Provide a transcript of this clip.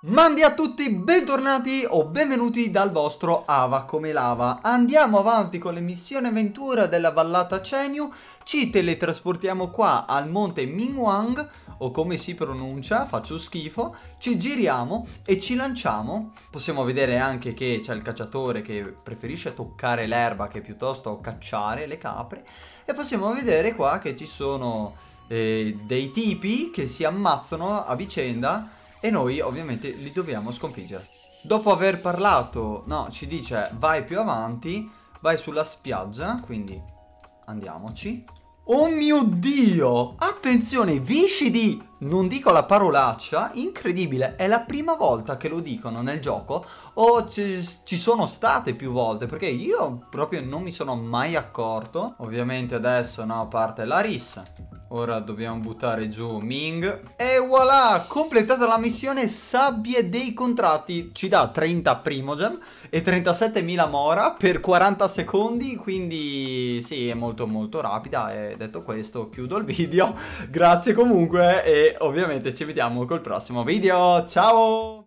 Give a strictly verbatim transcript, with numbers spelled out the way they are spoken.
Mandi a tutti, bentornati o benvenuti dal vostro Ava come Lava. Andiamo avanti con le missioni avventura della vallata Chenyu. Ci teletrasportiamo qua al monte Minwang, o come si pronuncia, faccio schifo. Ci giriamo e ci lanciamo. Possiamo vedere anche che c'è il cacciatore che preferisce toccare l'erba che piuttosto cacciare le capre. E possiamo vedere qua che ci sono eh, dei tipi che si ammazzano a vicenda e noi ovviamente li dobbiamo sconfiggere. Dopo aver parlato, no, ci dice vai più avanti, vai sulla spiaggia, quindi andiamoci. Oh mio Dio! Attenzione, viscidi! Non dico la parolaccia, incredibile, è la prima volta che lo dicono nel gioco o ci, ci sono state più volte, perché io proprio non mi sono mai accorto. Ovviamente adesso, no, parte la rissa. Ora dobbiamo buttare giù Ming. E voilà, completata la missione sabbie dei contratti. Ci dà trenta Primogem e trentasettemila Mora per quaranta secondi. Quindi sì, è molto molto rapida. E detto questo chiudo il video. Grazie comunque e ovviamente ci vediamo col prossimo video. Ciao!